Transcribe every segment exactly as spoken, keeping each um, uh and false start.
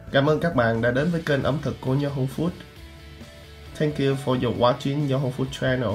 Cảm ơn các bạn đã đến với kênh ẩm thực của Nho Hương Food. Thank you for your watching Nho Hương Food channel.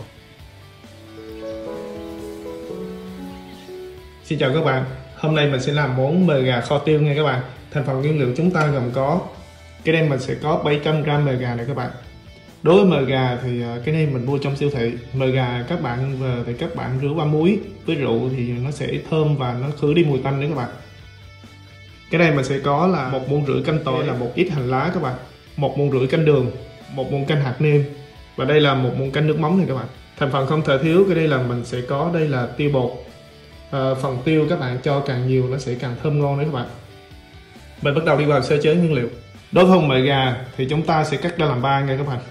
Xin chào các bạn. Hôm nay mình sẽ làm món mề gà kho tiêu nha các bạn. Thành phần nguyên liệu chúng ta gồm có, cái đây mình sẽ có bảy trăm gam mề gà này các bạn. Đối với mề gà thì cái này mình mua trong siêu thị. Mề gà các bạn về thì các bạn rửa qua muối với rượu thì nó sẽ thơm và nó khử đi mùi tanh nữa các bạn. Cái đây mình sẽ có là một muỗng rưỡi canh tỏi, là một ít hành lá các bạn, một muỗng rưỡi canh đường, một muỗng canh hạt nêm, và đây là một muỗng canh nước mắm này các bạn. Thành phần không thể thiếu cái đây là mình sẽ có đây là tiêu bột. À, phần tiêu các bạn cho càng nhiều nó sẽ càng thơm ngon đấy các bạn. Mình bắt đầu đi vào sơ chế nguyên liệu. Đối với phần mề gà thì chúng ta sẽ cắt ra làm ba nha các bạn.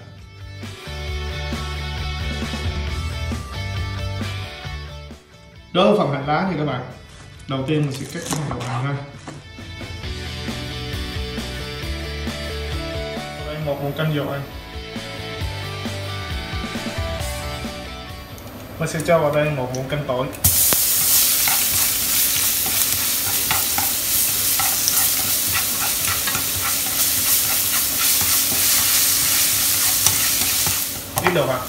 Đối với phần hành lá thì các bạn, đầu tiên mình sẽ cắt cái đầu hành ra. Đây một muỗng canh dầu ăn. Mình sẽ cho vào đây một muỗng canh tỏi. Ít dầu hạt.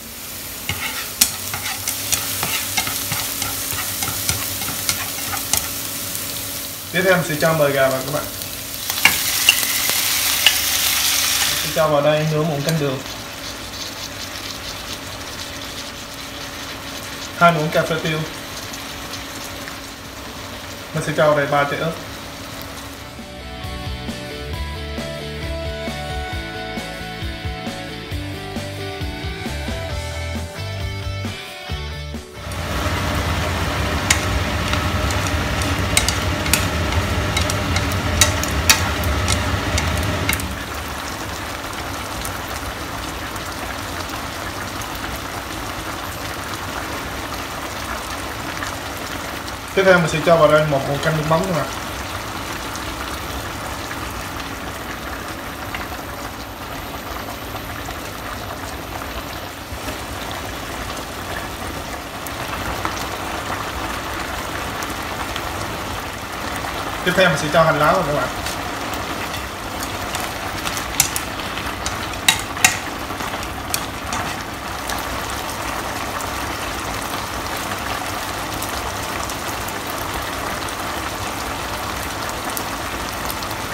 Tiếp theo mình sẽ cho mề gà vào các bạn. Mình sẽ cho vào đây nửa muỗng canh đường, hai muỗng cà phê tiêu. Mình sẽ cho vào đây ba trái ớt. Tiếp theo mình sẽ cho vào đây một muỗng canh nước mắm các bạn. Tiếp theo mình sẽ cho hành lá vào các bạn.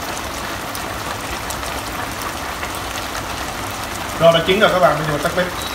Rồi đã chín rồi các bạn, bây giờ tắt bếp.